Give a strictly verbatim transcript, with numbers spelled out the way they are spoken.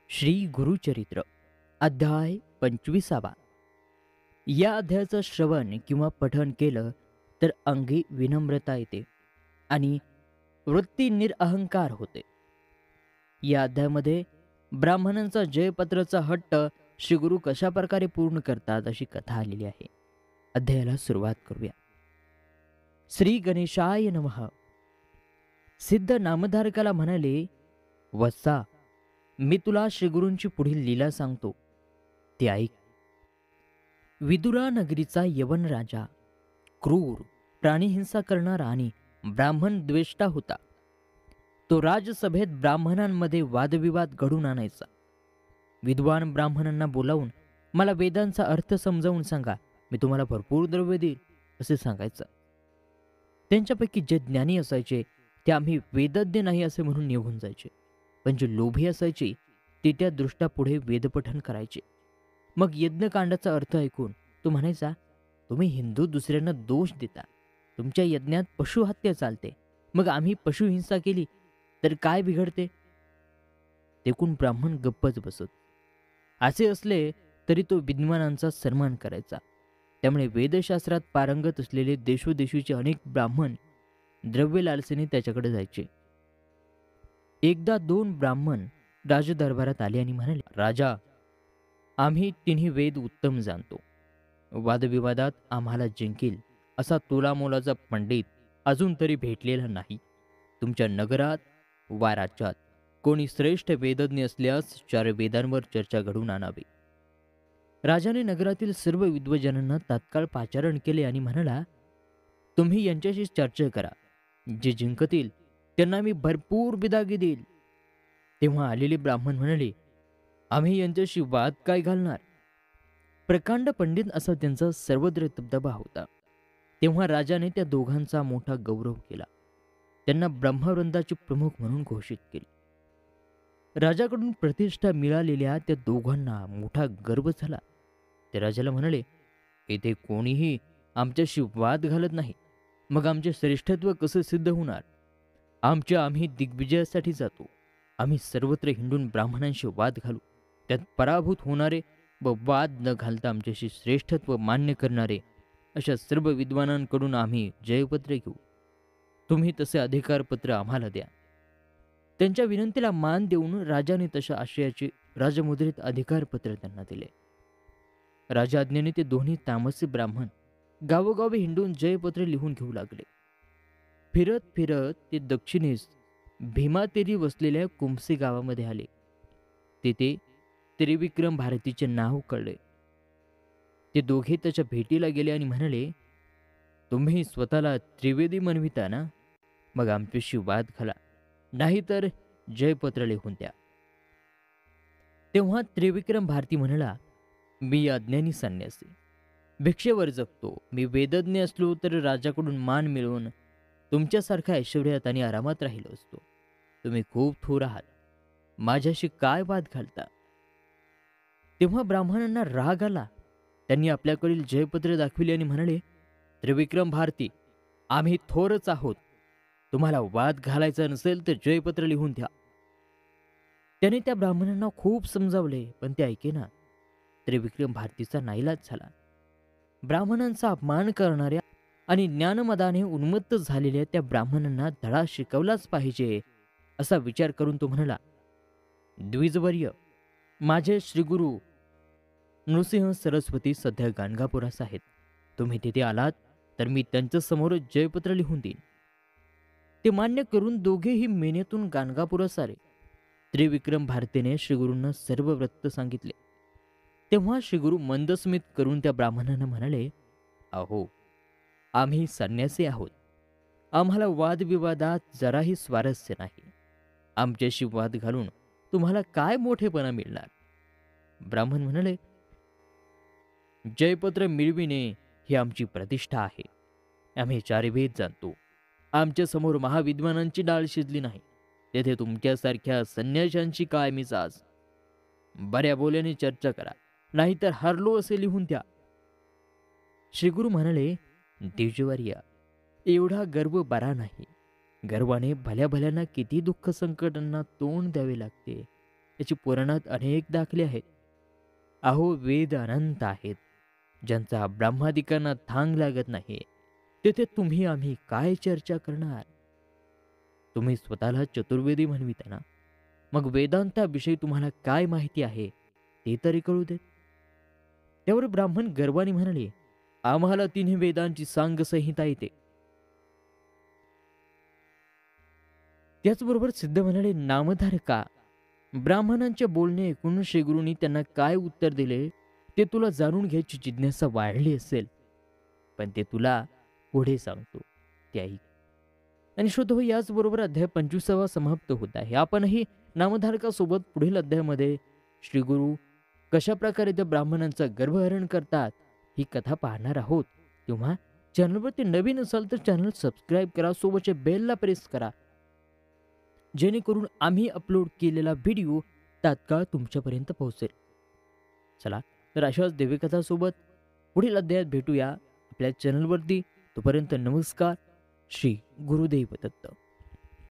श्री गुरुचरित्र अध्याय पंचविसावा. या अध्यायाचं श्रवण किंवा पठण केलं तर अंगी विनम्रता येते आणि वृत्ती निरअहंकार होते. या अध्यायामध्ये ब्राह्मणांचा जयपत्राचा हट्ट श्री गुरु कशा प्रकारे पूर्ण करतात अशी कथा आलेली आहे. अध्यायाला सुरुवात करूया. श्री गणेशाय नमः. सिद्ध नामधारकाला म्हणाले, वत्सा, मी तुला श्रीगुरूंची पुढील लीला सांगतो, ते ऐक. विदुरा नगरीचा यवन राजा क्रूर, प्राणीहिंसा करणारा आणि ब्राह्मण द्वेष्टा होता. तो राजसभेत ब्राह्मणांमध्ये वादविवाद घडून आणायचा. विद्वान ब्राह्मणांना बोलावून मला वेदांचा अर्थ समजावून सांगा, मी तुम्हाला भरपूर द्रव्य देईल असे सांगायचं. त्यांच्यापैकी जे ज्ञानी असायचे ते आम्ही वेदज्ञ नाही असे म्हणून निघून जायचे, पण जे लोभी असायचे ते त्या दृष्टा पुढे वेदपठण करायचे. मग यज्ञकांडाचा अर्थ ऐकून तो म्हणायचा, तुम्ही हिंदू दुसऱ्यांना दोष देता, तुमच्या यज्ञात पशुहत्या चालते, मग आम्ही पशुहिंसा केली तर काय बिघडते? तेकून ब्राह्मण गप्पच बसत. असे असले तरी तो विद्वानांचा सन्मान करायचा. त्यामुळे वेदशास्त्रात पारंगत असलेले देशोदेशीचे अनेक ब्राह्मण द्रव्य लालसेने त्याच्याकडे जायचे. एकदा दोन ब्राह्मण राजदरबारात आले आणि म्हणाले, राजा, आम्ही तिन्ही वेद उत्तम जाणतो. वादविवादात आम्हाला जिंकेल असा तोलामोलाचा पंडित अजून तरी भेटलेला नाही. तुमच्या नगरात वा राज्यात कोणी श्रेष्ठ वेदज्ञ असल्यास चार वेदांवर चर्चा घडवून आणावी. राजाने नगरातील सर्व विद्वजनांना तात्काळ पाचारण केले आणि म्हणाला, तुम्ही यांच्याशी चर्चा करा. जे जिंकतील त्यांना मी भरपूर बिदागी देईल. तेव्हा आलेले ब्राह्मण म्हणाले, आम्ही यांच्याशी वाद काय घालणार? प्रकांड पंडित असा त्यांचा सर्वत्र दबदबा होता. तेव्हा राजाने त्या दोघांचा मोठा गौरव केला. त्यांना ब्रह्मवृंदाचे प्रमुख म्हणून घोषित केले. राजाकडून प्रतिष्ठा मिळालेल्या त्या दोघांना मोठा गर्व झाला. ते राजाला म्हणाले, येथे कोणीही आमच्याशी वाद घालत नाही, मग आमचे श्रेष्ठत्व कसे सिद्ध होणार? आमच्या आम्ही दिग्विजयासाठी जातो. आम्ही सर्वत्र हिंडून ब्राह्मणांशी वाद घालू. त्यात पराभूत होणारे व वाद न घालता आमच्याशी श्रेष्ठत्व मान्य करणारे अशा सर्व विद्वानांकडून आम्ही जयपत्र घेऊ. तुम्ही तसे अधिकारपत्र आम्हाला द्या. त्यांच्या विनंतीला मान देऊन राजाने तशा आशयाचे राजमुद्रित अधिकारपत्र त्यांना दिले. राजाज्ञेने ते दोन्ही तामसी ब्राह्मण गावोगावी हिंडून जयपत्र लिहून घेऊ लागले. फिरत फिरत ते दक्षिणेस भीमातेरी वसलेल्या कुंभसी गावामध्ये आले. तेथे त्रिविक्रम भारतीचे नाव कळले. ते दोघे त्याच्या भेटीला गेले आणि म्हणाले, तुम्ही स्वतःला त्रिवेदी म्हणविता ना? मग आमच्याशी वाद घाला, नाहीतर जयपत्र लिहून द्या. तेव्हा त्रिविक्रम भारती म्हणाला, मी अज्ञानी संन्यासी, भिक्षेवर जगतो. मी वेदज्ञ असलो तर राजाकडून मान मिळवून तुमच्यासारखा ऐश्वर्यात आणि आरामात राहिलो असतो. तुम्ही खूप थोर आहात, माझ्याशी काय वाद घालता? तेव्हा ब्राह्मणांना राग आला. त्यांनी आपल्याकडील जयपत्र दाखविले आणि म्हणाले, त्रिविक्रम भारती, आम्ही थोरच आहोत. तुम्हाला वाद घालायचा नसेल तर जयपत्र लिहून द्या. त्याने त्या ब्राह्मणांना खूप समजावले, पण ते ऐकेना. त्रिविक्रम भारतीचा नाईलाज झाला. ब्राह्मणांचा अपमान करणाऱ्या आणि ज्ञानमदाने उन्मत्त झालेल्या त्या ब्राह्मणांना धडा शिकवलाच पाहिजे असा विचार करून तो म्हणाला, द्विजवर्य, माझे श्रीगुरु नृसिंह सरस्वती सध्या गाणगापुरास आहेत. तुम्ही तिथे आलात तर मी त्यांच्या समोर जयपत्र लिहून देईन. ते मान्य करून दोघेही मेनेतून गाणगापुरास आले. त्रिविक्रम भारतीने श्रीगुरूंना सर्व वृत्त सांगितले. तेव्हा श्रीगुरु मंदस्मित करून त्या ब्राह्मणांना म्हणाले, अहो, आम्ही संन्यासी आहोत. आम्हाला वादविवादात जराही स्वारस्य नाही. आमच्याशी वाद घालून तुम्हाला काय मोठेपणा मिळणार? ब्राह्मण म्हणाले, जयपत्र मिळविणे ही आमची प्रतिष्ठा आहे. आम्ही चारी वेद जाणतो. आमच्या समोर महाविद्वानांची डाळ शिजली नाही, तेथे तुमच्यासारख्या संन्याशांची काय मिजाज? बऱ्या बोल्याने चर्चा करा, नाहीतर हरलो असे लिहून द्या. श्रीगुरु म्हणाले, द्विजवर्य, एवढा गर्व बरा नाही. गर्वाने भल्या भल्यांना किती दुःख संकटांना तोंड द्यावे लागते. याची पुराणात अनेक दाखले आहेत. अहो वेद अनंत आहेत, ज्यांचा ब्रह्मादिकांना थांग लागत नाही. तेथे तुम्ही आम्ही काय चर्चा करणार? तुम्ही स्वतःला चतुर्वेदी म्हणविता ना, मग वेदांताविषयी तुम्हाला काय माहिती आहे ते तरी कळू देत. त्यावर ब्राह्मण गर्वाने म्हणाले, आम्हाला तिन्ही वेदांची सांग संहिता येते. त्याचबरोबर सिद्ध म्हणाले, नामधारका, ब्राह्मणांचे बोलणे ऐकून श्रीगुरूंनी त्यांना काय उत्तर दिले ते तुला जाणून घ्यायची जिज्ञासा वाढली असेल, पण ते तुला पुढे सांगतो, ते ऐक. आणि श्रोतो, याचबरोबर अध्याय पंचवीसावा समाप्त होत आहे. आपणही नामधारकासोबत पुढील अध्यायामध्ये श्रीगुरु कशा प्रकारे त्या ब्राह्मणांचा गर्भहरण करतात ही कथा पाहणार आहोत. तेव्हा चॅनलवरती नवीन असाल तर चॅनल सबस्क्राईब करा, सोबतच्या बेलला प्रेस करा, जेणेकरून आम्ही अपलोड केलेला व्हिडिओ तात्काळ तुमच्यापर्यंत पोहोचेल. चला तर अशाच देवीकथासोबत पुढील अध्यायात भेटूया आपल्या चॅनलवरती. तोपर्यंत नमस्कार. श्री गुरुदेव दत्त.